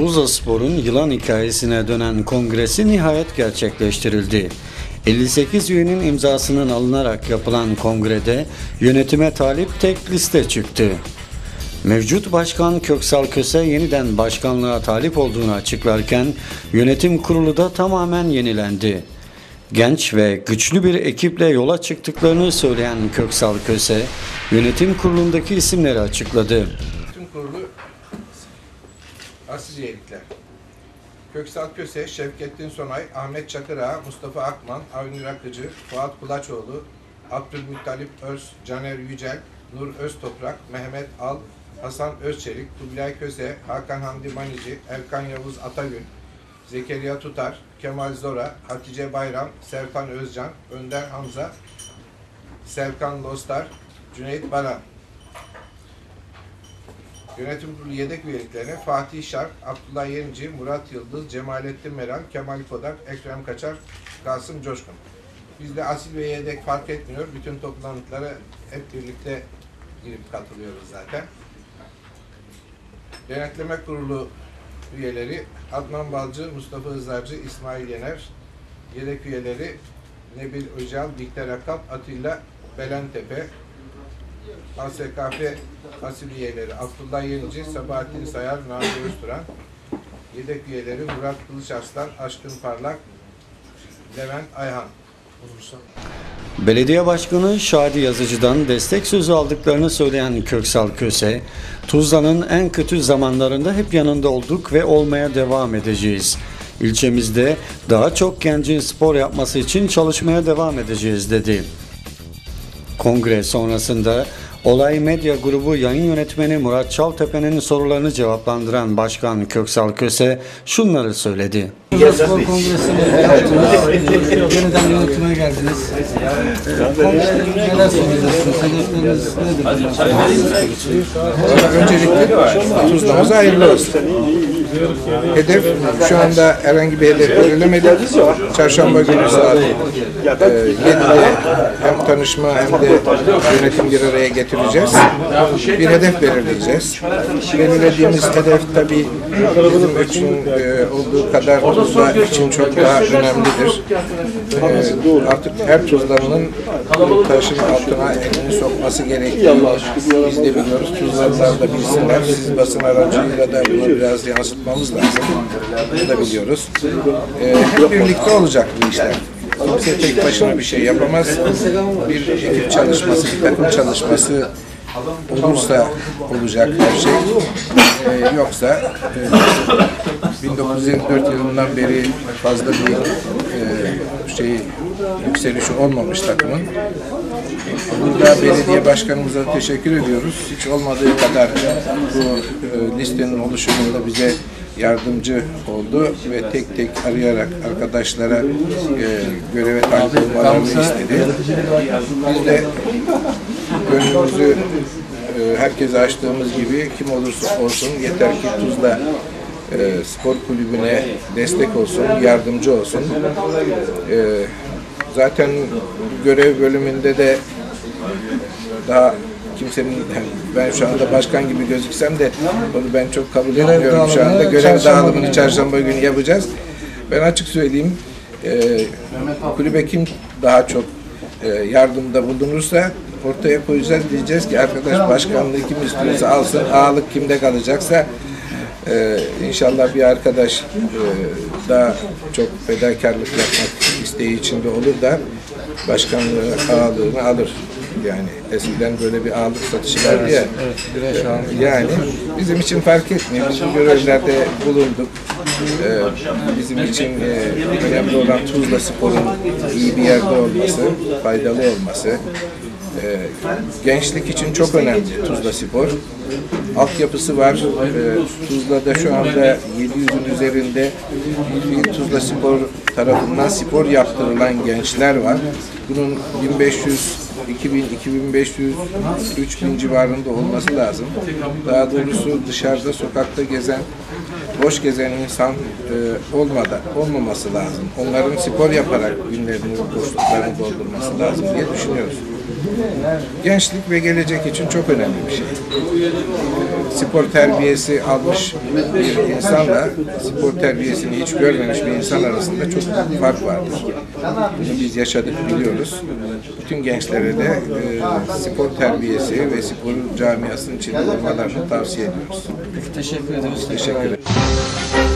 Tuzlaspor'un yılan hikayesine dönen kongresi nihayet gerçekleştirildi. 58 üyenin imzasının alınarak yapılan kongrede yönetime talip tek liste çıktı. Mevcut başkan Köksal Köse yeniden başkanlığa talip olduğunu açıklarken yönetim kurulu da tamamen yenilendi. Genç ve güçlü bir ekiple yola çıktıklarını söyleyen Köksal Köse, yönetim kurulundaki isimleri açıkladı. Yönetim kurulu Asiliyelikler. Köksal Köse, Şevkettin Sonay, Ahmet Çakırağa, Mustafa Akman, Avni Rakıcı, Fuat Kulaçoğlu, Abdülmuttalip Öz, Caner Yücel, Nur Öztoprak, Mehmet Al, Hasan Özçelik, Kubilay Köse, Hakan Hamdi Manici, Erkan Yavuz Atagül, Zekeriya Tutar, Kemal Zora, Hatice Bayram, Serkan Özcan, Önder Hamza, Serkan Lostar, Cüneyt Baran. Yönetim kurulu yedek üyeliklerine Fatih Şark, Abdullah Yenici, Murat Yıldız, Cemalettin Meral, Kemal Kodak, Ekrem Kaçar, Kasım Coşkun. Bizde asil ve yedek fark etmiyor. Bütün toplantılara hep birlikte girip katılıyoruz zaten. Denetleme kurulu üyeleri Adnan Balcı, Mustafa Hızarcı, İsmail Yener. Yedek üyeleri Nebil Öcal, Bihter Akap, Atilla Belentepe. ASKF asil üyeleri Abdullah Yenici, Sabahattin Sayar, Nami Özturan. Yedek üyeleri Murat Kılıçarslan, Aşkın Parlak, Levent Ayhan. Belediye Başkanı Şadi Yazıcı'dan destek sözü aldıklarını söyleyen Köksal Köse, Tuzla'nın en kötü zamanlarında hep yanında olduk ve olmaya devam edeceğiz. İlçemizde daha çok gencin spor yapması için çalışmaya devam edeceğiz dedi. Kongre sonrasında Olay Medya Grubu yayın yönetmeni Murat Çaltepe'nin sorularını cevaplandıran Başkan Köksal Köse şunları söyledi. Spor Kongresi'nde yaptınız, yeniden yönetime geldiniz. Kongrede neler söylüyorsunuz, hedefleriniz nedir? Öncelikle Tuzla'mıza hayırlı olsun. Hedef, şu anda herhangi bir hedef belirlemedi. Çarşamba günü saat 7'de hem tanışma hem de yönetim bir araya getireceğiz. Bir hedef belirleyeceğiz. Belirlediğimiz hedef tabii bizim için olduğu kadar Tuzla için çok daha önemlidir. Artık her Tuzlalı'nın taşın altına elini sokması gerektiğini biz de biliyoruz. Tuzlalılar da bilsinler. Siz basın aracılığıyla da bunu biraz yansıtmamız lazım. Bunu da biliyoruz. Hep birlikte olacak bu işler. Kimse tek başına bir şey yapamaz. Bir ekip çalışması, bir takım çalışması olursa olacak her şey. Yoksa 1954 yılından beri fazla bir yükselişi olmamış takımın. Burada belediye başkanımıza teşekkür ediyoruz. Hiç olmadığı kadar bu listenin oluşumunda bize yardımcı oldu ve tek tek arayarak arkadaşlara göreve tabi olmalarını istedi. Biz de gönlümüzü herkese açtığımız gibi kim olursa olsun yeter ki Tuzla Spor Kulübü'ne destek olsun, yardımcı olsun. Zaten görev bölümünde de daha kimsenin, ben şu anda başkan gibi gözüksem de onu ben çok kabul etmiyorum şu anda. Görev dağılımını çarşamba günü yapacağız. Ben açık söyleyeyim, kulübe kim daha çok yardımda bulunursa ortaya koyacağız, diyeceğiz ki arkadaş başkanlığı kim istiyorsa alsın, ağalık kimde kalacaksa inşallah bir arkadaş daha çok fedakarlık yapmak isteği içinde olur da başkanlığı, ağalığını alır. Yani eskiden böyle bir ağalık satışı vardı ya. Yani bizim için fark etmiyor. Biz bu görevlerde bulunduk. Bizim için önemli olan Tuzla Spor'un iyi bir yerde olması, faydalı olması. Gençlik için çok önemli Tuzla Spor. Altyapısı var. Tuzla'da şu anda 700'ün üzerinde bir Tuzla Spor tarafından spor yaptırılan gençler var. Bunun 1500, 2000, 2500, 3000 civarında olması lazım. Daha doğrusu dışarıda, sokakta gezen, boş gezen insan olmaması lazım. Onların spor yaparak günlerini, boşluklarını doldurması lazım diye düşünüyoruz. Gençlik ve gelecek için çok önemli bir şey. spor terbiyesi almış bir insanla spor terbiyesini hiç görmemiş bir insan arasında çok büyük fark vardır. Bunu biz yaşadık, biliyoruz. Bütün gençlere de spor terbiyesi ve spor camiasının içinde olmalarını tavsiye ediyoruz. Teşekkür ediyoruz. Teşekkür ederim.